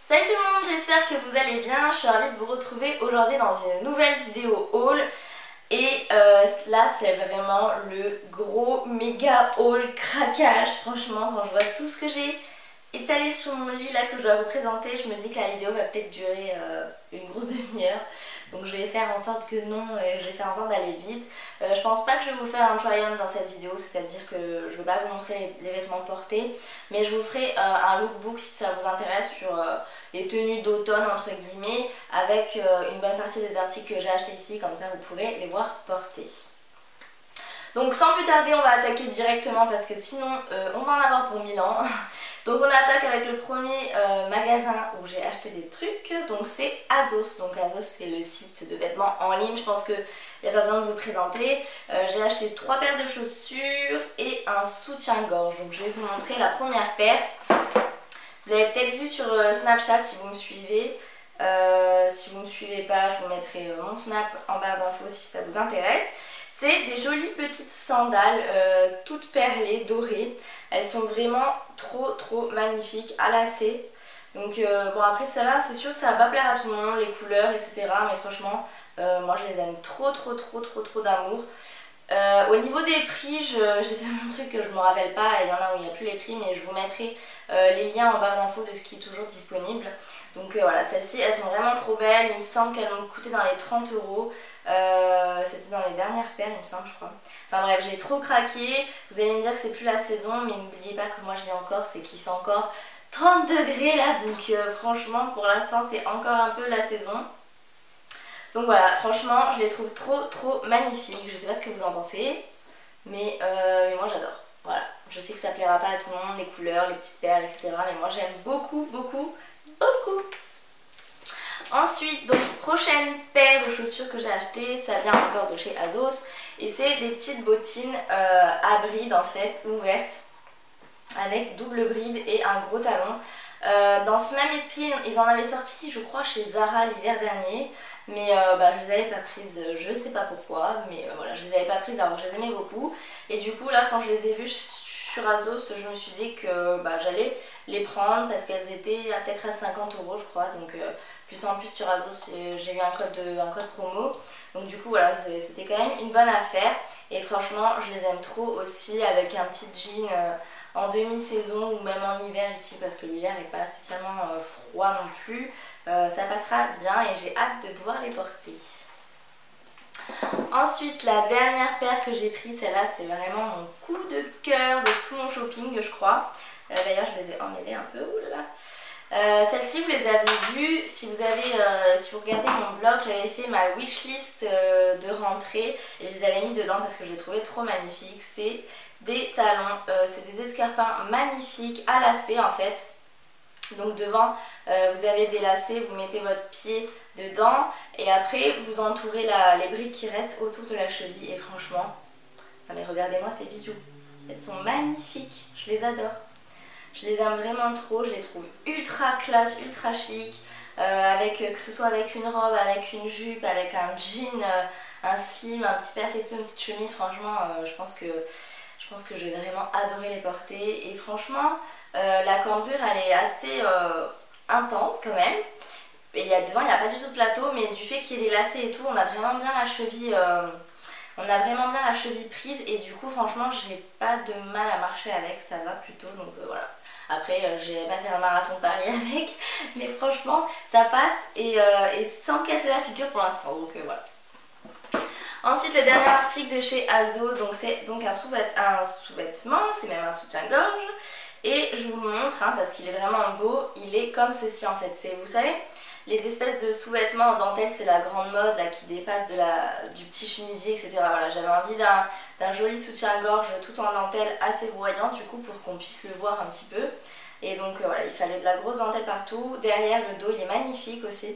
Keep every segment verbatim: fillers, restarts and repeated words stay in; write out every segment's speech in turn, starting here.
Salut tout le monde, j'espère que vous allez bien. Je suis ravie de vous retrouver aujourd'hui dans une nouvelle vidéo haul. Et euh, là c'est vraiment le gros méga haul craquage. Franchement, quand je vois tout ce que j'ai étalé sur mon lit là que je dois vous présenter, je me dis que la vidéo va peut-être durer euh, une grosse demi-heure. Donc je vais faire en sorte que non, euh, je vais faire en sorte d'aller vite. Euh, je pense pas que je vais vous faire un try-on dans cette vidéo, c'est-à-dire que je vais pas vous montrer les, les vêtements portés, mais je vous ferai euh, un lookbook si ça vous intéresse sur euh, les tenues d'automne entre guillemets, avec euh, une bonne partie des articles que j'ai achetés ici, comme ça vous pourrez les voir portés. Donc sans plus tarder, on va attaquer directement parce que sinon euh, on va en avoir pour mille ans. Donc on attaque avec le premier euh, magasin où j'ai acheté des trucs, donc c'est Azos. Donc Azos c'est le site de vêtements en ligne, je pense qu'il n'y a pas besoin de vous le présenter. Euh, j'ai acheté trois paires de chaussures et un soutien-gorge. Donc je vais vous montrer la première paire. Vous l'avez peut-être vu sur euh, Snapchat si vous me suivez. Euh, si vous ne me suivez pas, je vous mettrai euh, mon snap en barre d'infos si ça vous intéresse. C'est des jolies petites sandales, euh, toutes perlées, dorées. Elles sont vraiment trop trop magnifiques à lacets. Donc euh, bon, après celle-là c'est sûr que ça va pas plaire à tout le monde, les couleurs et cetera. Mais franchement euh, moi je les aime trop trop trop trop trop d'amour. Euh, au niveau des prix, j'ai tellement de trucs que je me rappelle pas, et il y en a où il n'y a plus les prix, mais je vous mettrai euh, les liens en barre d'infos de ce qui est toujours disponible. Donc euh, voilà, celles-ci elles sont vraiment trop belles, il me semble qu'elles m'ont coûté dans les trente euros, euh, c'était dans les dernières paires il me semble je crois. Enfin bref, j'ai trop craqué, vous allez me dire que c'est plus la saison, mais n'oubliez pas que moi je l'ai encore, c'est qu'il fait encore trente degrés là, donc euh, franchement pour l'instant c'est encore un peu la saison. Donc voilà, franchement, je les trouve trop trop magnifiques. Je sais pas ce que vous en pensez, mais, euh, mais moi j'adore. Voilà, je sais que ça plaira pas à tout le monde, les couleurs, les petites perles, et cetera. Mais moi j'aime beaucoup, beaucoup, beaucoup. Ensuite, donc prochaine paire de chaussures que j'ai achetée, ça vient encore de chez Azos. Et c'est des petites bottines euh, à bride en fait, ouvertes, avec double bride et un gros talon. Euh, dans ce même esprit, ils en avaient sorti je crois chez Zara l'hiver dernier, mais euh, bah, je les avais pas prises, je sais pas pourquoi, mais euh, voilà, je les avais pas prises alors que je les aimais beaucoup. Et du coup là quand je les ai vues sur Azos, je me suis dit que bah, j'allais les prendre parce qu'elles étaient peut-être à cinquante euros je crois, donc euh, plus en plus sur Azos j'ai eu un code, de, un code promo, donc du coup voilà, c'était quand même une bonne affaire. Et franchement je les aime trop aussi avec un petit jean euh, en demi-saison ou même en hiver ici, parce que l'hiver n'est pas spécialement euh, froid non plus. Euh, ça passera bien et j'ai hâte de pouvoir les porter. Ensuite, la dernière paire que j'ai prise, celle-là c'est vraiment mon coup de cœur de tout mon shopping je crois. Euh, D'ailleurs je les ai emmêlées un peu, oulala. Euh, Celles-ci vous les avez vues, si vous avez, euh, si vous regardez mon blog, j'avais fait ma wishlist euh, de rentrée et je les avais mis dedans parce que je les trouvais trop magnifiques. C'est des talons, euh, c'est des escarpins magnifiques à lacets en fait. Donc devant euh, vous avez des lacets, vous mettez votre pied dedans et après vous entourez la, les brides qui restent autour de la cheville. Et franchement, ah mais regardez-moi ces bijoux, elles sont magnifiques, je les adore. Je les aime vraiment trop, je les trouve ultra classe, ultra chic, euh, avec, que ce soit avec une robe, avec une jupe, avec un jean, euh, un slim, un petit perfecto, une petite chemise. Franchement euh, je pense que je pense que je vais vraiment adorer les porter. Et franchement euh, la cambrure elle est assez euh, intense quand même. Et il y a, devant il n'y a pas du tout de plateau, mais du fait qu'il y ait des lacets et tout, on a vraiment bien la cheville euh, on a vraiment bien la cheville prise. Et du coup franchement j'ai pas de mal à marcher avec, ça va plutôt, donc euh, voilà. Après euh, j'ai pas fait un marathon de Paris avec, mais franchement ça passe et, euh, et sans casser la figure pour l'instant, donc euh, voilà. Ensuite, le dernier article de chez Azos, donc c'est donc un sous-vêtement, sous c'est même un soutien-gorge. Et je vous le montre hein, parce qu'il est vraiment beau, il est comme ceci en fait. C'est, vous savez, les espèces de sous-vêtements en dentelle, c'est la grande mode là, qui dépasse de la, du petit chemisier, et cetera. Voilà, j'avais envie d'un joli soutien-gorge tout en dentelle assez voyant du coup pour qu'on puisse le voir un petit peu. Et donc euh, voilà, il fallait de la grosse dentelle partout. Derrière, le dos, il est magnifique aussi.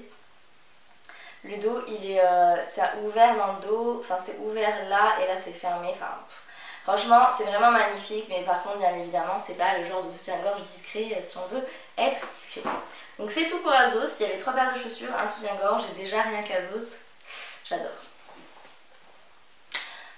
Le dos, il est euh, ça ouvert dans le dos, enfin c'est ouvert là et là c'est fermé. Enfin, pff, franchement, c'est vraiment magnifique, mais par contre, bien évidemment, c'est pas le genre de soutien-gorge discret si on veut être discret. Donc c'est tout pour Azos. Il y avait trois paires de chaussures, un soutien-gorge et déjà rien qu'Azos, j'adore.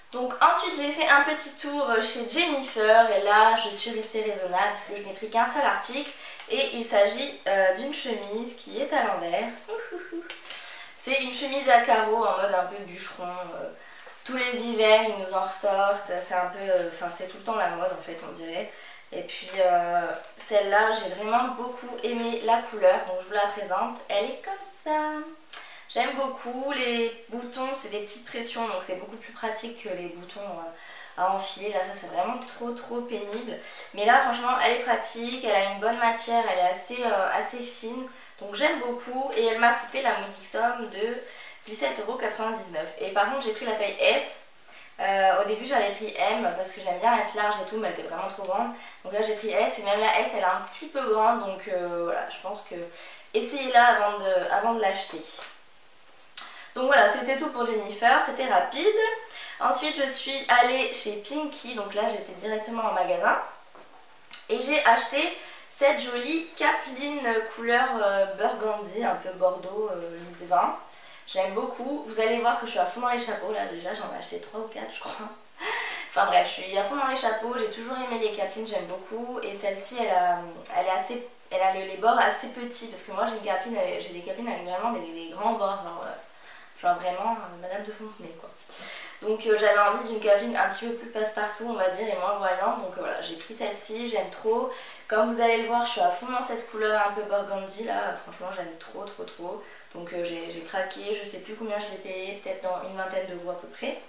Donc ensuite j'ai fait un petit tour chez Jennifer et là je suis restée raisonnable parce que je n'ai pris qu'un seul article et il s'agit euh, d'une chemise qui est à l'envers. C'est une chemise à carreaux en mode un peu bûcheron. Euh, tous les hivers ils nous en ressortent, c'est un peu, enfin euh, c'est tout le temps la mode en fait on dirait. Et puis euh, celle-là j'ai vraiment beaucoup aimé la couleur donc je vous la présente. Elle est comme ça. J'aime beaucoup, les boutons c'est des petites pressions donc c'est beaucoup plus pratique que les boutons euh, à enfiler. Là ça c'est vraiment trop trop pénible. Mais là franchement elle est pratique, elle a une bonne matière, elle est assez, euh, assez fine. Donc j'aime beaucoup et elle m'a coûté la modique somme de dix-sept euros quatre-vingt-dix-neuf. Et par contre j'ai pris la taille S. Euh, au début j'avais pris M parce que j'aime bien être large et tout mais elle était vraiment trop grande. Donc là j'ai pris S et même la S elle est un petit peu grande donc euh, voilà je pense que essayez-la avant de, avant de l'acheter. Donc voilà, c'était tout pour Jennifer, c'était rapide. Ensuite, je suis allée chez Pinky, donc là j'étais directement en magasin. Et j'ai acheté cette jolie capeline couleur euh, burgundy, un peu bordeaux, euh, lit de vin. J'aime beaucoup. Vous allez voir que je suis à fond dans les chapeaux, là déjà j'en ai acheté trois ou quatre je crois. Enfin bref, je suis à fond dans les chapeaux, j'ai toujours aimé les capelines, j'aime beaucoup. Et celle-ci, elle, a, elle est assez... Elle a les bords assez petits, parce que moi j'ai une capeline, j'ai des capelines avec vraiment des, des grands bords. Genre, euh, Genre vraiment euh, Madame de Fontenay quoi. Donc euh, j'avais envie d'une capeline un petit peu plus passe-partout on va dire et moins voyante. Donc euh, voilà j'ai pris celle-ci, j'aime trop. Comme vous allez le voir je suis à fond dans cette couleur un peu burgundy là. Franchement j'aime trop trop trop. Donc euh, j'ai craqué, je sais plus combien je l'ai payé, peut-être dans une vingtaine d'euros à peu près.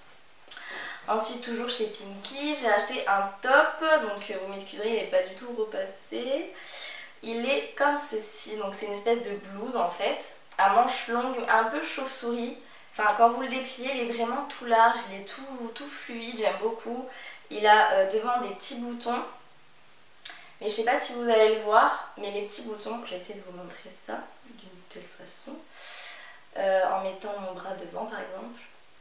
Ensuite toujours chez Pinky j'ai acheté un top. Donc euh, vous m'excuserez il n'est pas du tout repassé. Il est comme ceci, donc c'est une espèce de blouse en fait. À manches longues, un peu chauve-souris. Enfin, quand vous le dépliez, il est vraiment tout large, il est tout, tout fluide, j'aime beaucoup. Il a euh, devant des petits boutons. Mais je sais pas si vous allez le voir, mais les petits boutons, je vais essayer de vous montrer ça d'une telle façon. Euh, en mettant mon bras devant par exemple.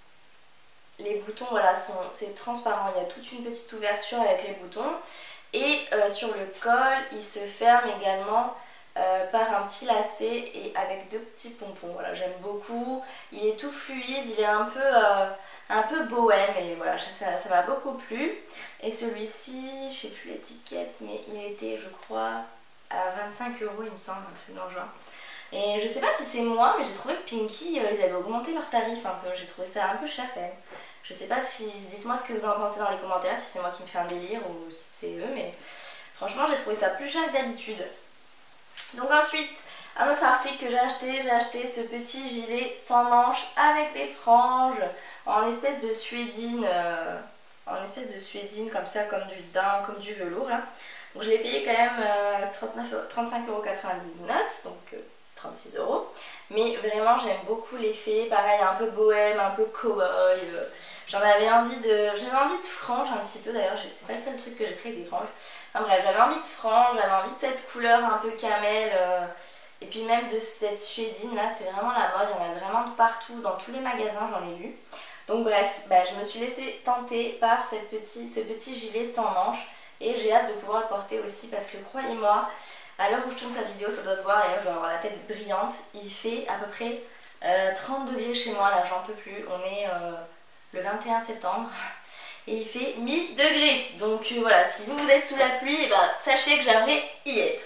Les boutons, voilà, c'est transparent. Il y a toute une petite ouverture avec les boutons. Et euh, sur le col, il se ferme également Euh, par un petit lacet et avec deux petits pompons. Voilà, j'aime beaucoup. Il est tout fluide, il est un peu, euh, un peu bohème et voilà, ça m'a beaucoup plu. Et celui-ci, je sais plus l'étiquette, mais il était, je crois, à vingt-cinq euros, il me semble, un truc dans le genre. Et je sais pas si c'est moi, mais j'ai trouvé que Pinky, euh, ils avaient augmenté leur tarif un peu. J'ai trouvé ça un peu cher quand même. Je sais pas si, dites-moi ce que vous en pensez dans les commentaires, si c'est moi qui me fais un délire ou si c'est eux, mais franchement, j'ai trouvé ça plus cher que d'habitude. Donc ensuite, un autre article que j'ai acheté, j'ai acheté ce petit gilet sans manches avec des franges en espèce de suédine, euh, en espèce de suédine comme ça, comme du daim, comme du velours là. Donc je l'ai payé quand même euh, trente-cinq euros quatre-vingt-dix-neuf, donc euh, trente-six euros. Mais vraiment j'aime beaucoup l'effet, pareil un peu bohème, un peu cow-boy. Euh, J'en avais envie de... J'avais envie de franges un petit peu d'ailleurs, c'est pas le seul truc que j'ai pris avec des franges. Enfin bref, j'avais envie de franges, j'avais envie de cette couleur un peu camel. Euh, et puis même de cette suédine là, c'est vraiment la mode, il y en a vraiment de partout, dans tous les magasins j'en ai vu. Donc bref, bah, je me suis laissée tenter par cette petit, ce petit gilet sans manches. Et j'ai hâte de pouvoir le porter aussi parce que croyez-moi, à l'heure où je tourne cette vidéo, ça doit se voir, d'ailleurs je vais avoir la tête brillante. Il fait à peu près euh, trente degrés chez moi, là j'en peux plus, on est... Euh, le vingt et un septembre et il fait mille degrés. Donc euh, voilà, si vous, vous êtes sous la pluie, et ben, sachez que j'aimerais y être.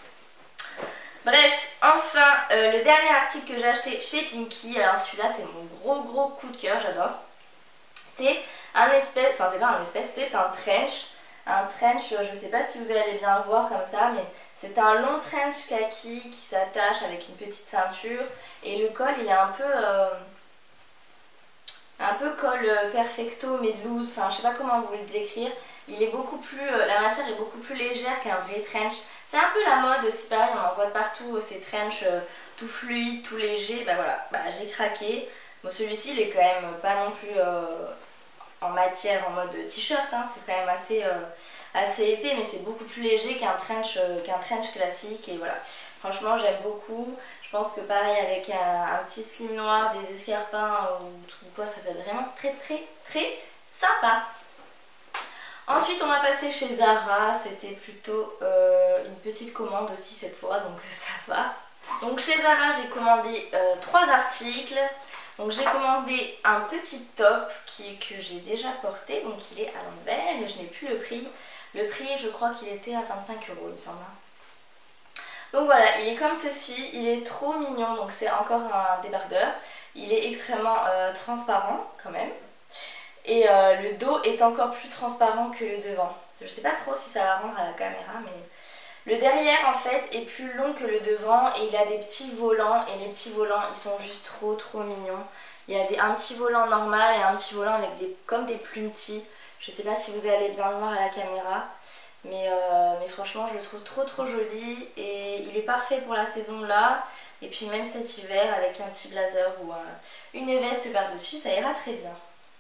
Bref, enfin, euh, le dernier article que j'ai acheté chez Pinky, alors celui-là c'est mon gros gros coup de cœur, j'adore. C'est un espèce, enfin c'est pas un espèce, c'est un trench. Un trench, je sais pas si vous allez bien le voir comme ça, mais c'est un long trench kaki qui s'attache avec une petite ceinture. Et le col il est un peu... Euh, un peu col perfecto mais loose, enfin je sais pas comment vous le décrire. Il est beaucoup plus, la matière est beaucoup plus légère qu'un vrai trench. C'est un peu la mode aussi, pareil on en voit de partout ces trench tout fluide, tout léger. Bah voilà, bah, j'ai craqué. Bon celui-ci il est quand même pas non plus euh, en matière en mode t-shirt, hein. C'est quand même assez, euh, assez épais mais c'est beaucoup plus léger qu'un trench, euh, qu'un trench classique et voilà. Franchement j'aime beaucoup. Je pense que pareil avec un, un petit slim noir, des escarpins ou tout quoi, ça fait vraiment très très très sympa. Ensuite on va passer chez Zara, c'était plutôt euh, une petite commande aussi cette fois, donc ça va. Donc chez Zara j'ai commandé euh, trois articles. Donc j'ai commandé un petit top qui, que j'ai déjà porté, donc il est à l'envers et je n'ai plus le prix. Le prix je crois qu'il était à vingt-cinq euros il me semble. Donc voilà, il est comme ceci, il est trop mignon, donc c'est encore un débardeur. Il est extrêmement euh, transparent quand même. Et euh, le dos est encore plus transparent que le devant. Je sais pas trop si ça va rendre à la caméra, mais... Le derrière en fait est plus long que le devant et il a des petits volants et les petits volants ils sont juste trop trop mignons. Il y a des, un petit volant normal et un petit volant avec des, comme des plumes petits. Je sais pas si vous allez bien le voir à la caméra, mais, euh, mais franchement je le trouve trop trop joli et il est parfait pour la saison là. Et puis même cet hiver avec un petit blazer ou euh, une veste par dessus, ça ira très bien.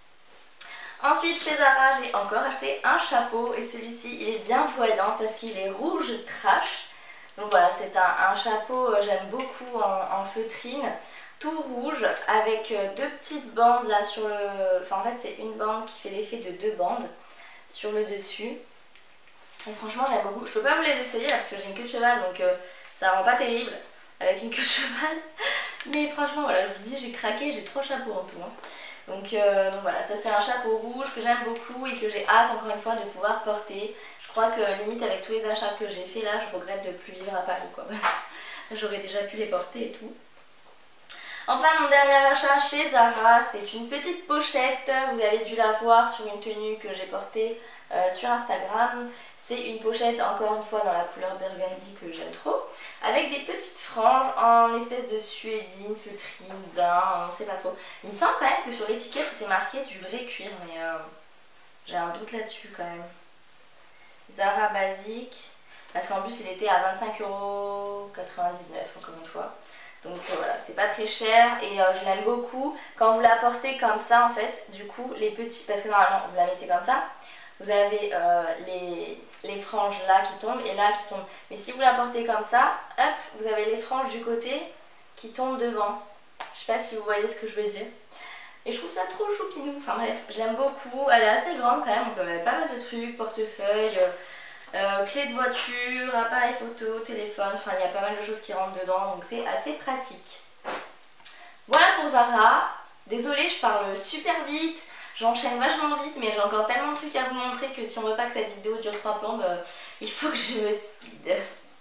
Ensuite chez Zara j'ai encore acheté un chapeau et celui-ci il est bien voyant parce qu'il est rouge trash. Donc voilà, c'est un, un chapeau euh, j'aime beaucoup en, en feutrine, tout rouge avec deux petites bandes là sur le... Enfin en fait c'est une bande qui fait l'effet de deux bandes sur le dessus. Et franchement j'aime beaucoup. Je peux pas vous les essayer là parce que j'ai une queue de cheval donc euh, ça rend pas terrible avec une queue de cheval. Mais franchement voilà, je vous dis j'ai craqué, j'ai trois chapeaux en tout. Hein. Donc, euh, donc voilà, ça c'est un chapeau rouge que j'aime beaucoup et que j'ai hâte encore une fois de pouvoir porter. Je crois que limite avec tous les achats que j'ai fait là, je regrette de ne plus vivre à Paris quoi. J'aurais déjà pu les porter et tout. Enfin mon dernier achat chez Zara, c'est une petite pochette. Vous avez dû la voir sur une tenue que j'ai portée euh, sur Instagram. C'est une pochette encore une fois dans la couleur burgundy que j'aime trop, avec des petites franges en espèce de suédine, feutrine, daim, on sait pas trop. Il me semble quand même que sur l'étiquette c'était marqué du vrai cuir, mais euh, j'ai un doute là-dessus quand même. Zara basique, parce qu'en plus il était à vingt-cinq euros quatre-vingt-dix-neuf encore une fois. Donc euh, voilà, c'était pas très cher et euh, je l'aime beaucoup. Quand vous la portez comme ça en fait, du coup les petits, parce que normalement vous la mettez comme ça, vous avez euh, les, les franges là qui tombent et là qui tombent. Mais si vous la portez comme ça, hop, vous avez les franges du côté qui tombent devant. Je sais pas si vous voyez ce que je veux dire. Et je trouve ça trop choupinou. Enfin bref, je l'aime beaucoup. Elle est assez grande quand même, on peut mettre pas mal de trucs, portefeuille, euh, clé de voiture, appareil photo, téléphone. Enfin il y a pas mal de choses qui rentrent dedans, donc c'est assez pratique. Voilà pour Zara. Désolée, je parle super vite. J'enchaîne vachement vite mais j'ai encore tellement de trucs à vous montrer que si on veut pas que cette vidéo dure trois plombes, euh, il faut que je me speed.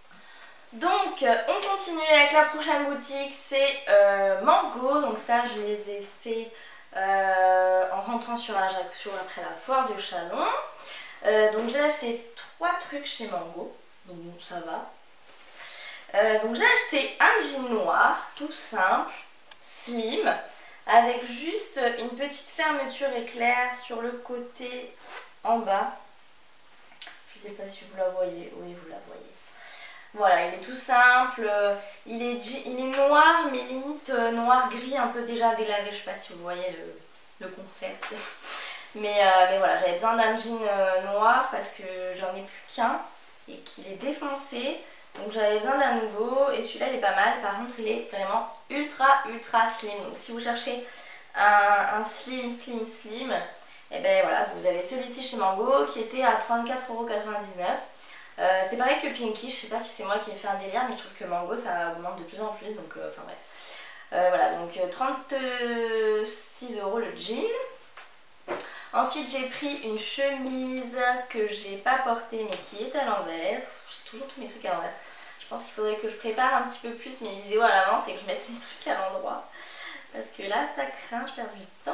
Donc on continue avec la prochaine boutique, c'est euh, Mango. Donc ça je les ai fait euh, en rentrant sur Ajaccio après la foire de Chalon. Euh, donc j'ai acheté trois trucs chez Mango, donc ça va. Euh, donc j'ai acheté un jean noir tout simple, slim, avec juste une petite fermeture éclair sur le côté en bas. Je ne sais pas si vous la voyez. Oui, vous la voyez. Voilà, il est tout simple. Il est, il est noir, mais limite noir gris, un peu déjà délavé. Je ne sais pas si vous voyez le, le concept. Mais, euh, mais voilà, j'avais besoin d'un jean noir parce que j'en ai plus qu'un et qu'il est défoncé. Donc j'avais besoin d'un nouveau et celui-là il est pas mal. Par contre il est vraiment ultra ultra slim. Donc si vous cherchez un, un slim slim slim, et ben voilà, vous avez celui-ci chez Mango qui était à trente-quatre euros quatre-vingt-dix-neuf. Euh, c'est pareil que Pinky, je sais pas si c'est moi qui ai fait un délire, mais je trouve que Mango ça augmente de plus en plus. Donc euh, enfin bref. Euh, voilà, donc trente-six euros le jean. Ensuite j'ai pris une chemise que j'ai pas portée mais qui est à l'envers. J'ai toujours tous mes trucs à l'envers. Je pense qu'il faudrait que je prépare un petit peu plus mes vidéos à l'avance et que je mette mes trucs à l'endroit. Parce que là ça craint, je perds du temps.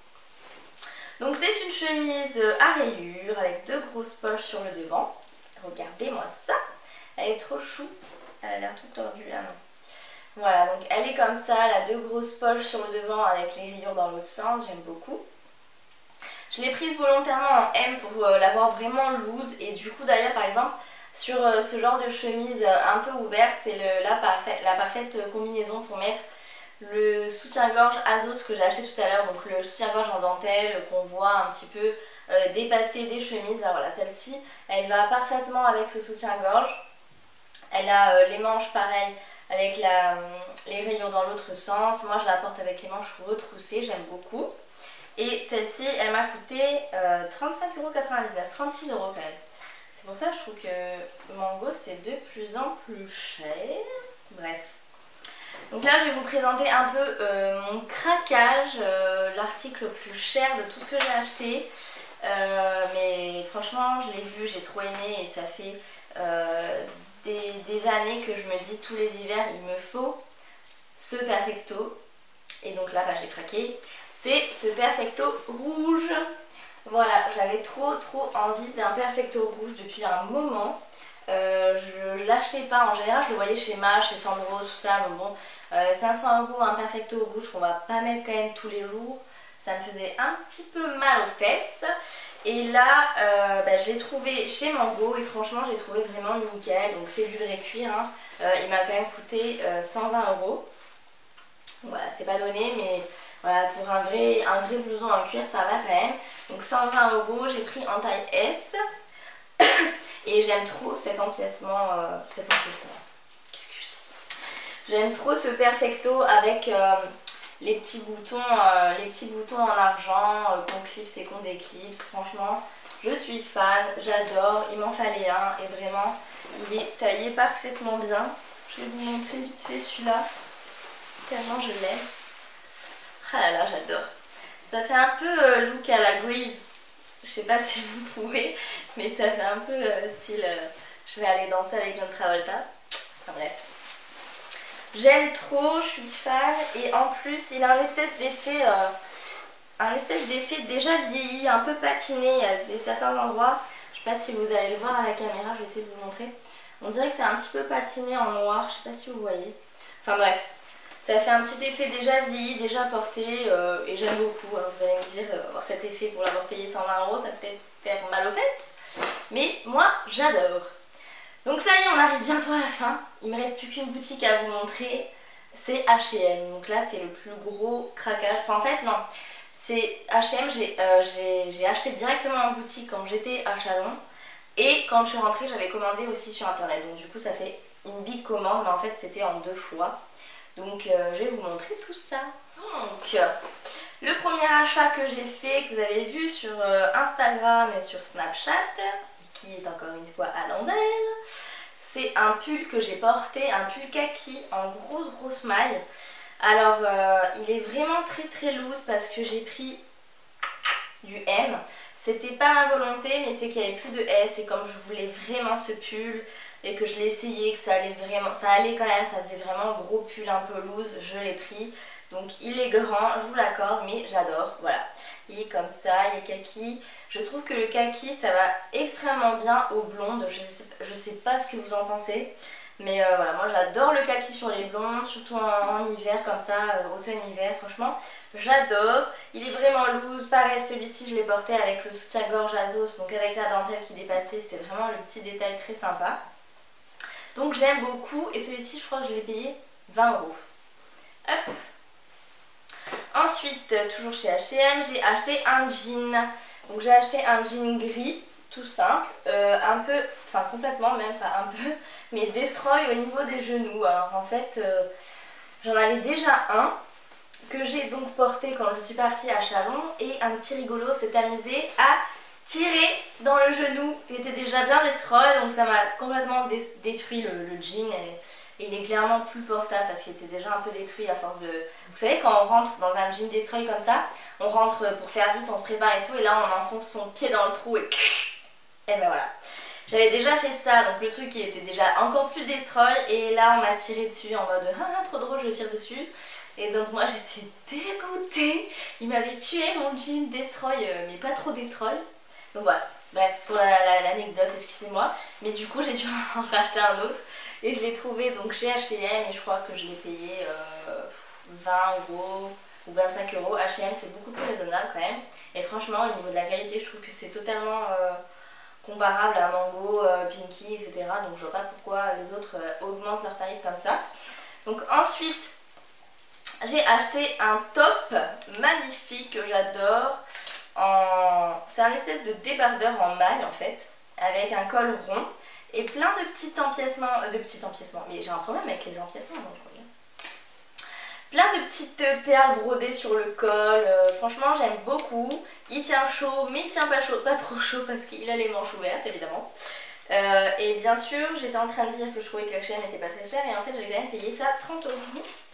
Donc c'est une chemise à rayures avec deux grosses poches sur le devant. Regardez-moi ça. Elle est trop chou. Elle a l'air toute tordue. Ah non. Voilà, donc elle est comme ça. Elle a deux grosses poches sur le devant avec les rayures dans l'autre sens. J'aime beaucoup. Je l'ai prise volontairement en M pour euh, l'avoir vraiment loose. Et du coup d'ailleurs par exemple sur euh, ce genre de chemise euh, un peu ouverte, c'est la, parfait, la parfaite combinaison pour mettre le soutien-gorge Azos que j'ai acheté tout à l'heure. Donc le soutien-gorge en dentelle qu'on voit un petit peu euh, dépasser des chemises. Ben voilà, celle-ci elle va parfaitement avec ce soutien-gorge. Elle a euh, les manches pareilles avec la, les rayures dans l'autre sens. Moi je la porte avec les manches retroussées, j'aime beaucoup. Et celle-ci, elle m'a coûté euh, trente-cinq euros quatre-vingt-dix-neuf, trente-six euros quand même. C'est pour ça que je trouve que Mango c'est de plus en plus cher. Bref. Donc là je vais vous présenter un peu euh, mon craquage, euh, l'article le plus cher de tout ce que j'ai acheté. Euh, mais franchement je l'ai vu, j'ai trop aimé et ça fait euh, des, des années que je me dis tous les hivers il me faut ce Perfecto. Et donc là bah, j'ai craqué, c'est ce Perfecto rouge. Voilà, j'avais trop trop envie d'un Perfecto rouge depuis un moment. Euh, je l'achetais pas, en général je le voyais chez Mache, chez Sandro, tout ça, donc bon, euh, cinq cents euros un Perfecto rouge qu'on va pas mettre quand même tous les jours, ça me faisait un petit peu mal aux fesses. Et là, euh, bah, je l'ai trouvé chez Mango et franchement j'ai trouvé vraiment nickel, donc c'est du vrai cuir, hein. euh, il m'a quand même coûté euh, cent vingt euros. Voilà, c'est pas donné, mais voilà, pour un vrai, un vrai blouson en cuir ça va quand même. Donc cent vingt euros, j'ai pris en taille S. Et j'aime trop cet empiècement, euh, cet empiècement, qu'est-ce que je dis J'aime trop ce Perfecto avec euh, les petits boutons, euh, les petits boutons en argent, euh, qu'on clipse et qu'on déclipse. Franchement, je suis fan, j'adore, il m'en fallait un et vraiment, il est taillé parfaitement bien. Je vais vous montrer vite fait celui-là, tellement je l'aime. Ah là là, j'adore. Ça fait un peu euh, look à la Grease. Je sais pas si vous trouvez, mais ça fait un peu euh, style euh, je vais aller danser avec John Travolta. Enfin bref. J'aime trop, je suis fan et en plus il a un espèce d'effet euh, un espèce d'effet déjà vieilli, un peu patiné à des certains endroits. Je sais pas si vous allez le voir à la caméra, je vais essayer de vous montrer. On dirait que c'est un petit peu patiné en noir, je sais pas si vous voyez. Enfin bref. Ça fait un petit effet déjà vieilli, déjà porté euh, et j'aime beaucoup. Alors vous allez me dire, euh, avoir cet effet pour l'avoir payé cent vingt euros, ça peut peut-être faire mal aux fesses. Mais moi, j'adore. Donc ça y est, on arrive bientôt à la fin. Il me reste plus qu'une boutique à vous montrer. C'est H et M. Donc là, c'est le plus gros craquage. Enfin en fait, non. C'est H et M, j'ai euh, acheté directement en boutique quand j'étais à Chalon. Et quand je suis rentrée, j'avais commandé aussi sur internet. Donc du coup, ça fait une big commande, mais en fait, c'était en deux fois. Donc euh, je vais vous montrer tout ça. Donc euh, le premier achat que j'ai fait, que vous avez vu sur euh, Instagram et sur Snapchat, qui est encore une fois à l'envers, c'est un pull que j'ai porté, un pull kaki en grosse grosse maille. Alors euh, il est vraiment très très loose parce que j'ai pris du M. C'était pas ma volonté, mais c'est qu'il n'y avait plus de S et comme je voulais vraiment ce pull et que je l'ai essayé, que ça allait vraiment, ça allait quand même, ça faisait vraiment gros pull un peu loose, je l'ai pris. Donc il est grand, je vous l'accorde, mais j'adore, voilà. Il est comme ça, il est kaki. Je trouve que le kaki, ça va extrêmement bien aux blondes, je sais, je sais pas ce que vous en pensez. Mais euh, voilà, moi j'adore le kaki sur les blondes, surtout en, en hiver comme ça, euh, automne-hiver, franchement, j'adore. Il est vraiment loose, pareil celui-ci je l'ai porté avec le soutien-gorge Azos, donc avec la dentelle qui dépassait, c'était vraiment le petit détail très sympa. Donc j'aime beaucoup et celui-ci je crois que je l'ai payé vingt euros. Hop. Ensuite, toujours chez H et M, j'ai acheté un jean. Donc j'ai acheté un jean gris, tout simple, euh, un peu, enfin complètement même, pas un peu, mais destroy au niveau des genoux. Alors en fait, euh, j'en avais déjà un que j'ai donc porté quand je suis partie à Chalon et un petit rigolo s'est amusé à tirer dans le genou. Il était déjà bien destroy, donc ça m'a complètement dé détruit le, le jean et, et il est clairement plus portable parce qu'il était déjà un peu détruit à force de... Vous savez quand on rentre dans un jean destroy comme ça, on rentre pour faire vite, on se prépare et tout et là on enfonce son pied dans le trou et... Et ben voilà. J'avais déjà fait ça, donc le truc il était déjà encore plus destroy et là on m'a tiré dessus en mode ah trop drôle je tire dessus. Et donc moi j'étais dégoûtée, il m'avait tué mon jean destroy euh, mais pas trop destroy. Donc voilà, bref pour l'anecdote la, la, excusez-moi. Mais du coup j'ai dû en racheter un autre et je l'ai trouvé donc chez H et M et je crois que je l'ai payé euh, vingt euros ou vingt-cinq euros. H et M c'est beaucoup plus raisonnable quand même et franchement au niveau de la qualité je trouve que c'est totalement... Euh, comparable à Mango, euh, Pinky, et cetera. Donc je vois pas pourquoi les autres euh, augmentent leurs tarifs comme ça. Donc ensuite, j'ai acheté un top magnifique que j'adore. En... C'est un espèce de débardeur en maille en fait, avec un col rond et plein de petits empiècements, euh, de petits empiècements. Mais j'ai un problème avec les empiècements, donc je reviens. Plein de petites perles brodées sur le col, euh, franchement j'aime beaucoup. Il tient chaud, mais il tient pas chaud, pas trop chaud parce qu'il a les manches ouvertes évidemment. Euh, et bien sûr, j'étais en train de dire que je trouvais que H et M était pas très cher et en fait j'ai quand même payé ça trente euros.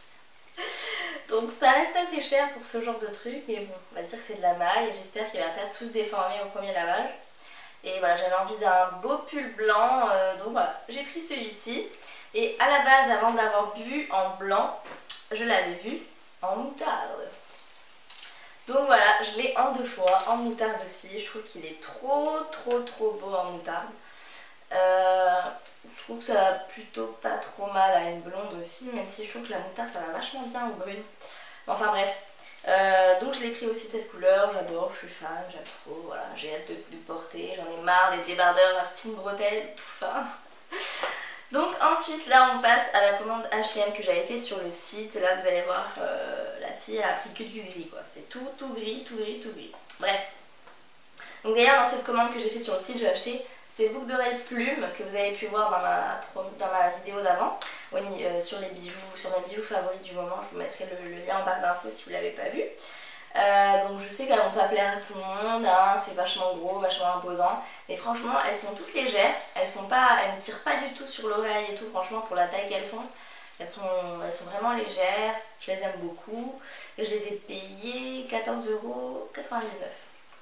Donc ça reste assez cher pour ce genre de truc, mais bon, on va dire que c'est de la maille et j'espère qu'il va pas tous déformer au premier lavage. Et voilà, j'avais envie d'un beau pull blanc, euh, donc voilà, j'ai pris celui-ci. Et à la base, avant de l'avoir vu en blanc, je l'avais vu en moutarde. Donc voilà, je l'ai en deux fois, en moutarde aussi. Je trouve qu'il est trop trop trop beau en moutarde. Euh, je trouve que ça va plutôt pas trop mal à une blonde aussi, même si je trouve que la moutarde ça va vachement bien aux brunes. Enfin bref, euh, donc je l'ai pris aussi de cette couleur, j'adore, je suis fan, j'aime trop, voilà, j'ai hâte de le porter, j'en ai marre des débardeurs à fines bretelles tout fin. Donc ensuite là on passe à la commande H et M que j'avais fait sur le site. Là vous allez voir, euh, la fille elle a pris que du gris quoi, c'est tout tout gris, tout gris, tout gris. Bref. Donc d'ailleurs dans cette commande que j'ai fait sur le site, j'ai acheté ces boucles d'oreilles plumes que vous avez pu voir dans ma, dans ma vidéo d'avant, euh, sur les bijoux, sur mes bijoux favoris du moment. Je vous mettrai le, le lien en barre d'infos si vous ne l'avez pas vu. Euh, donc je sais qu'elles vont pas plaire à tout le monde, hein, c'est vachement gros, vachement imposant, mais franchement elles sont toutes légères, elles font pas, elles ne tirent pas du tout sur l'oreille et tout, franchement pour la taille qu'elles font, elles sont, elles sont vraiment légères, je les aime beaucoup, et je les ai payées quatorze euros quatre-vingt-dix-neuf.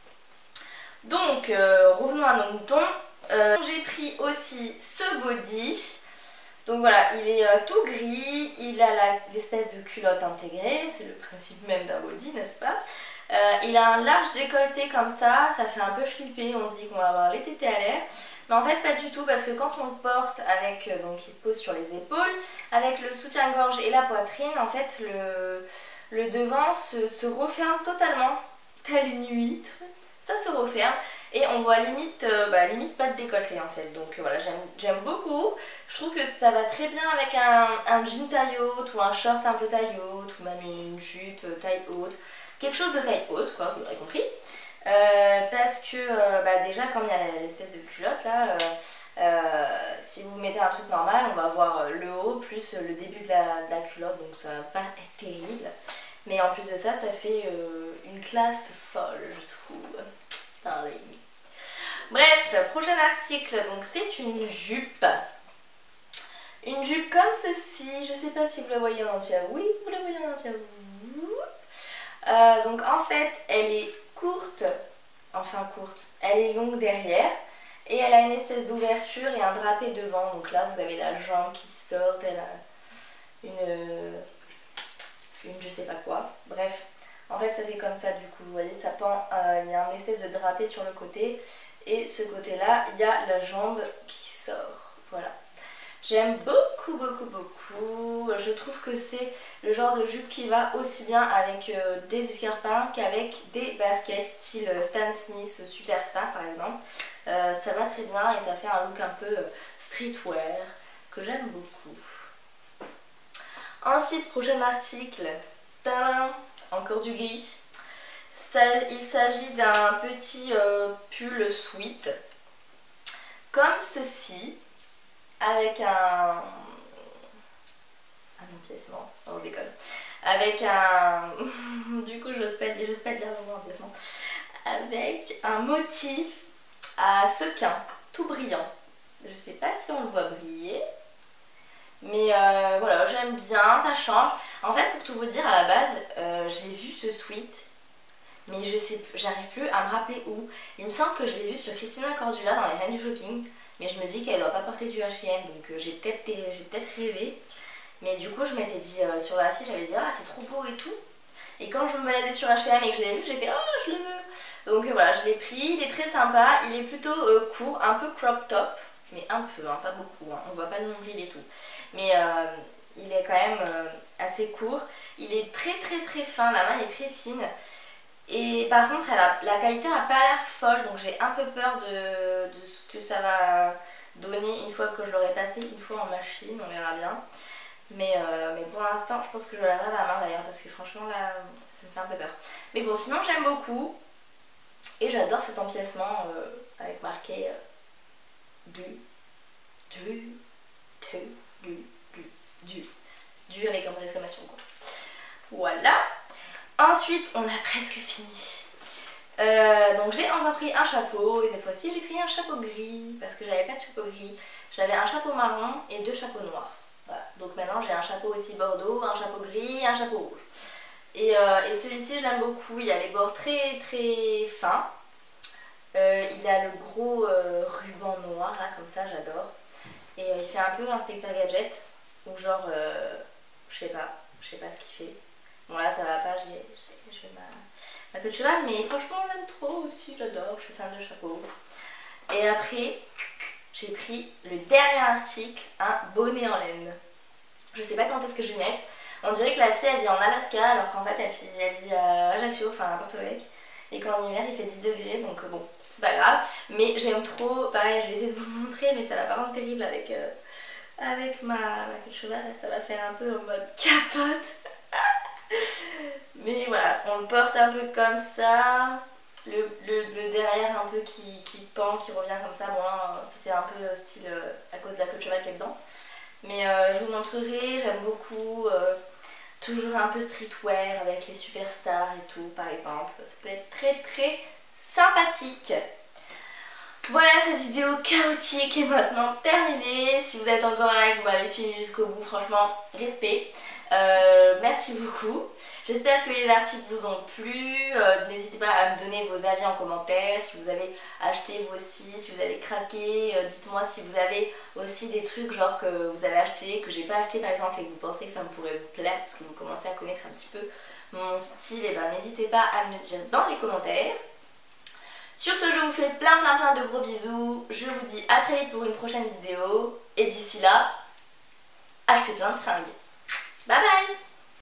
Donc euh, revenons à nos moutons, euh, j'ai pris aussi ce body. Donc voilà, il est euh, tout gris, il a l'espèce de culotte intégrée, c'est le principe même d'un body, n'est-ce pas? euh, Il a un large décolleté comme ça, ça fait un peu flipper, on se dit qu'on va avoir les tétés à l'air. Mais en fait pas du tout, parce que quand on le porte avec, euh, donc il se pose sur les épaules, avec le soutien-gorge et la poitrine, en fait le, le devant se, se referme totalement, telle une huître. Ça se referme et on voit limite, euh, bah, limite pas de décolleté en fait. Donc euh, voilà, j'aime beaucoup. Je trouve que ça va très bien avec un, un jean taille haute ou un short un peu taille haute ou même une jupe taille haute. Quelque chose de taille haute quoi, vous l'aurez compris. Euh, parce que euh, bah, déjà quand il y a l'espèce de culotte là, euh, euh, si vous mettez un truc normal, on va voir le haut plus le début de la, de la culotte. Donc ça va pas être terrible. Mais en plus de ça, ça fait euh, une classe folle, je trouve. Darling. Bref, prochain article, donc c'est une jupe. Une jupe comme ceci, je sais pas si vous la voyez en entière. Oui, vous la voyez en entière. Euh, donc en fait, elle est courte, enfin courte, elle est longue derrière. Et elle a une espèce d'ouverture et un drapé devant. Donc là, vous avez la jambe qui sort, elle a une... une je sais pas quoi, bref, en fait ça fait comme ça du coup, vous voyez ça pend, euh, il y a une espèce de drapé sur le côté et ce côté là il y a la jambe qui sort, voilà. J'aime beaucoup beaucoup beaucoup, je trouve que c'est le genre de jupe qui va aussi bien avec euh, des escarpins qu'avec des baskets style Stan Smith Superstar par exemple. Euh, ça va très bien et ça fait un look un peu streetwear que j'aime beaucoup. Ensuite, prochain article, tadam, encore du gris. Ça, il s'agit d'un petit euh, pull sweat, comme ceci, avec un, un empiècement, non je déconne, avec un, du coup j'ose pas, j'ose pas dire le mot empiècement, avec un motif à sequin, tout brillant. Je sais pas si on le voit briller. Mais euh, voilà, j'aime bien, ça change. En fait, pour tout vous dire, à la base, euh, j'ai vu ce sweat, mais je sais, j'arrive plus à me rappeler où. Il me semble que je l'ai vu sur Christina Cordula dans les Reines du Shopping, mais je me dis qu'elle doit pas porter du H et M, donc euh, j'ai peut-être peut rêvé. Mais du coup, je m'étais dit, euh, sur la fiche, j'avais dit, ah, c'est trop beau et tout. Et quand je me baladais sur H et M et que je l'ai vu, j'ai fait, oh, je le veux. Donc euh, voilà, je l'ai pris, il est très sympa, il est plutôt euh, court, un peu crop top. Mais un peu, hein, pas beaucoup, hein. On voit pas le nombril et tout. Mais euh, il est quand même euh, assez court. Il est très très très fin, la main est très fine. Et par contre, elle a, la qualité n'a pas l'air folle, donc j'ai un peu peur de, de ce que ça va donner une fois que je l'aurai passé, une fois en machine, on verra bien. Mais, euh, mais pour l'instant, je pense que je laverai la main d'ailleurs, parce que franchement, là, ça me fait un peu peur. Mais bon, sinon, j'aime beaucoup. Et j'adore cet empiècement euh, avec marqué... Euh, du, du, du, du, du, du, du avec un point d'exclamation quoi. Voilà. Ensuite, on a presque fini. Euh, donc j'ai encore pris un chapeau et cette fois-ci j'ai pris un chapeau gris parce que j'avais pas de chapeau gris. J'avais un chapeau marron et deux chapeaux noirs. Voilà. Donc maintenant j'ai un chapeau aussi bordeaux, un chapeau gris, un chapeau rouge. Et, euh, et celui-ci je l'aime beaucoup, il a les bords très très fins. Euh, il a le gros euh, ruban noir là comme ça, j'adore. Et euh, il fait un peu inspecteur gadget. Ou genre, euh, je sais pas, je sais pas ce qu'il fait. Bon là ça va pas, j'ai ma, ma queue de cheval, mais franchement j'aime trop aussi, j'adore, je suis fan de chapeau. Et après, j'ai pris le dernier article, un bonnet en laine. Je sais pas quand est-ce que je vais mettre. On dirait que la fille elle vit en Alaska alors qu'en fait elle vit, elle vit à Ajaccio, enfin à Porto Vecchio. Et qu'en hiver il fait dix degrés donc bon, c'est pas grave. Mais j'aime trop, pareil je vais essayer de vous le montrer mais ça va pas rendre terrible avec, euh, avec ma, ma queue de cheval. Ça va faire un peu en mode capote. Mais voilà, on le porte un peu comme ça. Le, le, le derrière un peu qui, qui pend, qui revient comme ça. Bon là ça fait un peu style euh, à cause de la queue de cheval qu'il y a dedans. Mais euh, je vous montrerai, j'aime beaucoup, euh, toujours un peu streetwear avec les superstars et tout par exemple. Ça peut être très très sympathique. Voilà, cette vidéo chaotique est maintenant terminée. Si vous êtes encore là et que vous m'avez suivi jusqu'au bout, franchement, respect. Euh, merci beaucoup. J'espère que les articles vous ont plu. Euh, N'hésitez pas à me donner vos avis en commentaire. Si vous avez acheté vous aussi, si vous avez craqué, euh, dites-moi si vous avez aussi des trucs genre que vous avez acheté, que j'ai pas acheté par exemple et que vous pensez que ça me pourrait vous plaire parce que vous commencez à connaître un petit peu mon style. Et ben n'hésitez pas à me le dire dans les commentaires. Sur ce, je vous fais plein plein plein de gros bisous. Je vous dis à très vite pour une prochaine vidéo. Et d'ici là, achetez plein de fringues. Bye bye!